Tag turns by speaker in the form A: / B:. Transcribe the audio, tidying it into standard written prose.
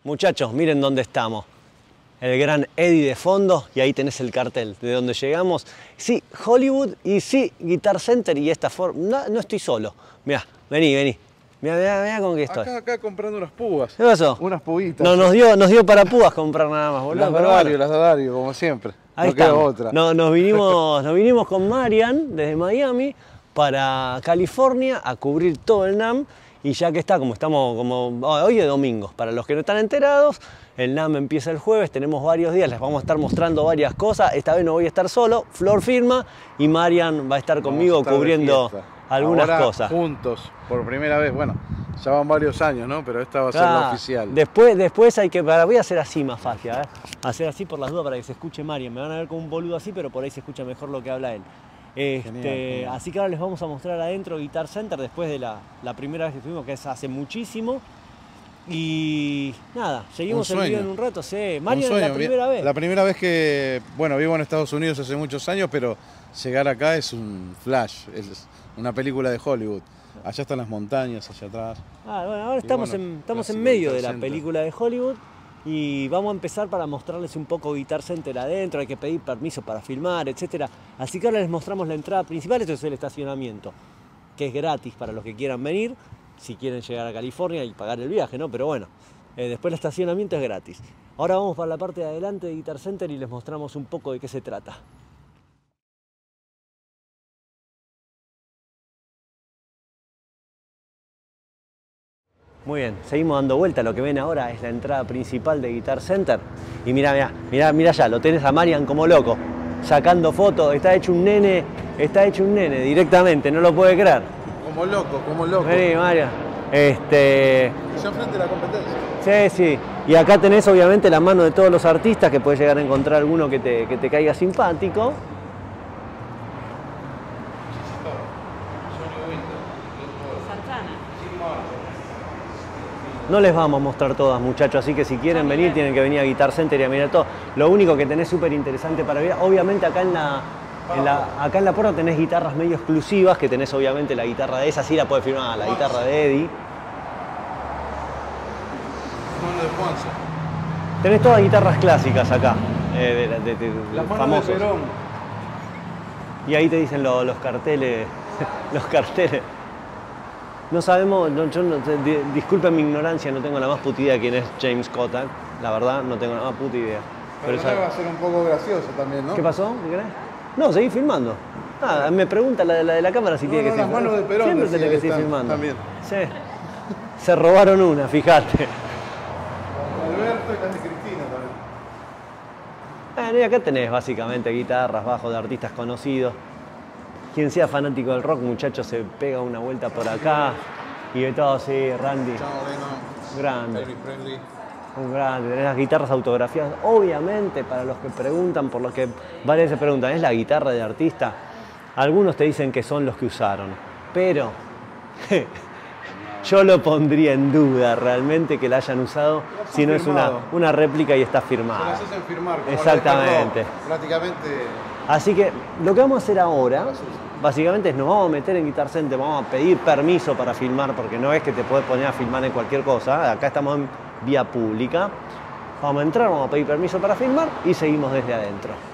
A: Muchachos, miren dónde estamos. El gran Eddie de fondo y ahí tenés el cartel de donde llegamos. Sí, Hollywood y sí, Guitar Center y esta forma. No estoy solo. Mirá, vení. Mirá con qué estoy.
B: Acá comprando unas púas.
A: ¿Qué pasó?
B: Unas pubitas.
A: No, nos dio para púas comprar nada más, boludo.
B: Las de Dario, como siempre.
A: Ahí
B: no queda
A: estamos.
B: otra.
A: Nos vinimos con Marian desde Miami para California a cubrir todo el NAMM. Y ya que está, hoy es domingo, para los que no están enterados, el NAMM empieza el jueves, tenemos varios días, les vamos a estar mostrando varias cosas. Esta vez no voy a estar solo, Flor firma y Marian va a estar conmigo cubriendo algunas cosas.
B: Juntos, por primera vez, bueno, ya van varios años, ¿no? Pero esta va a ser la oficial.
A: Después hay que, voy a hacer así más fácil, hacer así por las dudas para que se escuche Marian. Me van a ver como un boludo así, pero por ahí se escucha mejor lo que habla él. Genial. Así que ahora les vamos a mostrar adentro Guitar Center después de la primera vez que fuimos, que es hace muchísimo. Y nada, seguimos el video en un rato. Sí. Marian, la primera vez.
B: La primera vez que, bueno, vivo en Estados Unidos hace muchos años, pero llegar acá es un flash, es una película de Hollywood. Allá están las montañas, allá atrás.
A: Bueno, ahora estamos en medio de la película de Hollywood. Y vamos a empezar para mostrarles un poco Guitar Center adentro, hay que pedir permiso para filmar, etc. Así que ahora les mostramos la entrada principal, esto es el estacionamiento, que es gratis para los que quieran venir, si quieren llegar a California y pagar el viaje, ¿no? Pero bueno, después el estacionamiento es gratis. Ahora vamos para la parte de adelante de Guitar Center y les mostramos un poco de qué se trata. Muy bien, seguimos dando vuelta. Lo que ven ahora es la entrada principal de Guitar Center. Y mirá ya, lo tenés a Marian como loco, sacando fotos. Está hecho un nene directamente, no lo puede creer.
B: Como loco.
A: Vení, Marian.
B: Ya enfrente de la competencia.
A: Sí. Y acá tenés obviamente la mano de todos los artistas, que puedes llegar a encontrar alguno que te caiga simpático. No les vamos a mostrar todas, muchachos, así que si quieren venir, tienen que venir a Guitar Center y a mirar todo. Lo único que tenés súper interesante para ver, obviamente acá acá en la puerta tenés guitarras medio exclusivas, que tenés obviamente la guitarra de esa, sí la puedes firmar, la guitarra de Eddie.
B: Mano de Juanse.
A: Tenés todas guitarras clásicas acá,
B: las manos
A: famosos.
B: de Perón.
A: Y ahí te dicen los carteles, los carteles. No sabemos, disculpen mi ignorancia, no tengo la más puta idea quién es James Kotak, la verdad no tengo la más puta idea.
B: Pero va a ser un poco gracioso también, ¿no?
A: ¿Qué pasó? ¿Qué querés? No, seguí filmando. Me pregunta la de la cámara si tiene que seguir filmando.
B: Las manos de Perón.
A: Siempre tenés que seguir filmando.
B: También.
A: Sí. Se robaron una, fíjate.
B: Alberto y las de Cristina también.
A: Y acá tenés básicamente guitarras, bajos de artistas conocidos. Quien sea fanático del rock, muchachos, se pega una vuelta por acá. Y de todo, sí, Randy. Grande. Un grande. Tenés las guitarras autografiadas. Obviamente, para los que preguntan, por los que varias veces preguntan, ¿es la guitarra de artista? Algunos te dicen que son los que usaron. Pero yo lo pondría en duda realmente que la hayan usado si no es una réplica y está firmada.
B: Se las hacen firmar. Como
A: exactamente.
B: Prácticamente.
A: Así que lo que vamos a hacer ahora, básicamente es nos vamos a meter en Guitar Center, vamos a pedir permiso para filmar, porque no es que te podés poner a filmar en cualquier cosa, acá estamos en vía pública. Vamos a entrar, vamos a pedir permiso para filmar y seguimos desde adentro.